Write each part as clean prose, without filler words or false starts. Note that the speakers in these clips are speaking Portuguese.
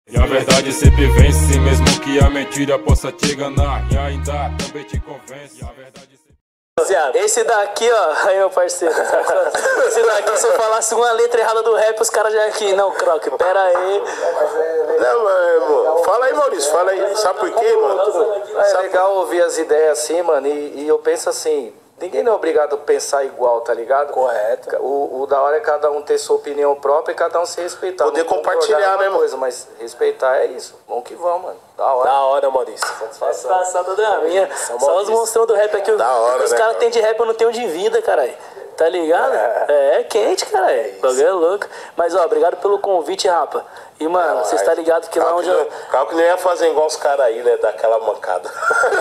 E a verdade sempre vence, mesmo que a mentira possa te enganar, e ainda também te convence. A verdade sempre... Esse daqui, ó, aí meu parceiro. Esse daqui, se eu falasse uma letra errada do rap, os caras já aqui. Não, Croc, pera aí. Não, mano, fala aí, Maurício, fala aí. Sabe por quê, mano? É legal ouvir as ideias assim, mano, e eu penso assim, ninguém não é obrigado a pensar igual, tá ligado? Correto. O da hora é cada um ter sua opinião própria e cada um se respeitar. Poder compartilhar, né, mano? Mas respeitar é isso. Vamos que vamos, mano. Da hora. Da hora, Maurício. Satisfação toda minha. Só os monstrão do rap aqui. Da hora, os né, caras têm de rap, eu não tenho de vida, caralho. Tá ligado? É quente, caralho. O bagulho é louco. Mas, ó, obrigado pelo convite, rapa. E, mano, você está ligado que lá onde eu... Calma que não ia fazer igual os caras aí, né? Daquela mancada.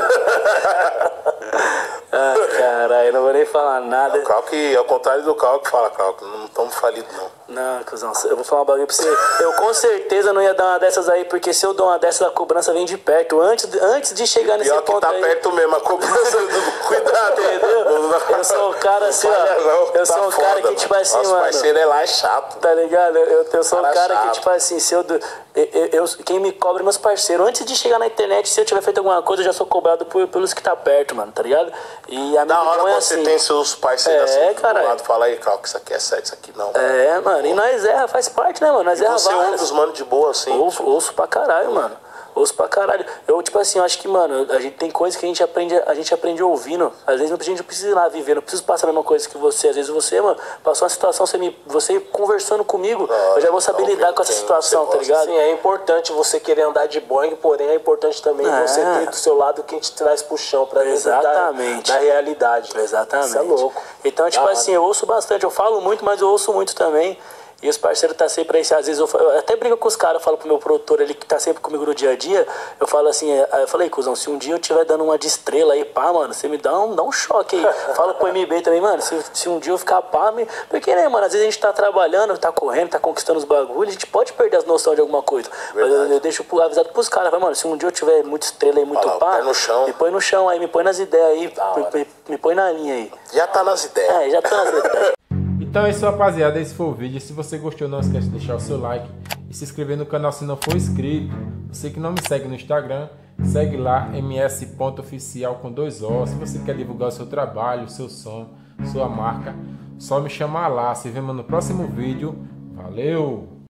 Ah, caralho, não vou nem falar nada. O Calque, ao contrário do Calque, fala, Calque, não estamos falidos, não. Não, cuzão, eu vou falar um bagulho pra você. Eu com certeza não ia dar uma dessas aí, porque se eu dou uma dessas, a cobrança vem de perto. Antes de chegar nesse Pior ponto que tá aí... perto mesmo, a cobrança do... Cuidado, entendeu? Eu sou um cara assim, ó. Eu sou um cara que, tipo assim, nosso mano... parceiro é lá, é chato. Tá ligado? Eu sou um cara chato. que, tipo assim, se quem me cobra é meus parceiros. Antes de chegar na internet, se eu tiver feito alguma coisa, eu já sou cobrado pelos que tá perto, mano, tá ligado? E a minha Da hora opinião é você assim. tem seus parceiros assim, do cara. lado, fala aí, Calque, isso aqui é certo, isso aqui não. É, mano, e nós faz parte, né, mano? Nós Você é um dos manos de boa, assim. Ouço pra caralho, mano. Ouço pra caralho. Eu, tipo assim, eu acho que, mano, a gente tem coisas que a gente aprende ouvindo. Às vezes a gente não precisa ir lá viver, não precisa passar a mesma coisa que você. Às vezes você, mano, passou uma situação, você conversando comigo, eu já vou saber lidar com essa situação, tá ligado? Sim, é importante você querer andar de Boeing, porém é importante também você ter do seu lado quem te traz pro chão pra dentro da realidade. Exatamente. Isso é louco. Então, tipo assim, eu ouço bastante, eu falo muito, mas eu ouço muito também. E os parceiros tá sempre aí, às vezes eu até brigo com os caras, eu falo pro meu produtor, ele que tá sempre comigo no dia a dia, eu falo assim, eu falei, cuzão, se um dia eu tiver dando uma de estrela aí, pá, mano, você me dá um choque aí. Fala pro MB também, mano, se um dia eu ficar pá, porque, né, mano, às vezes a gente tá trabalhando, tá correndo, tá conquistando os bagulhos, a gente pode perder as noções de alguma coisa. Mas eu deixo avisado pros caras, mano, se um dia eu tiver muita estrela aí, muito pá, me põe no chão aí, me põe nas ideias aí, me põe na linha aí. Já tá nas ideias. Já tá nas ideias. Então é isso, rapaziada, esse foi o vídeo. Se você gostou, não esquece de deixar o seu like e se inscrever no canal se não for inscrito. Você que não me segue no Instagram, segue lá, ms.oficial com 2 O. Se você quer divulgar o seu trabalho, o seu som, sua marca, só me chamar lá. Se vemos no próximo vídeo. Valeu!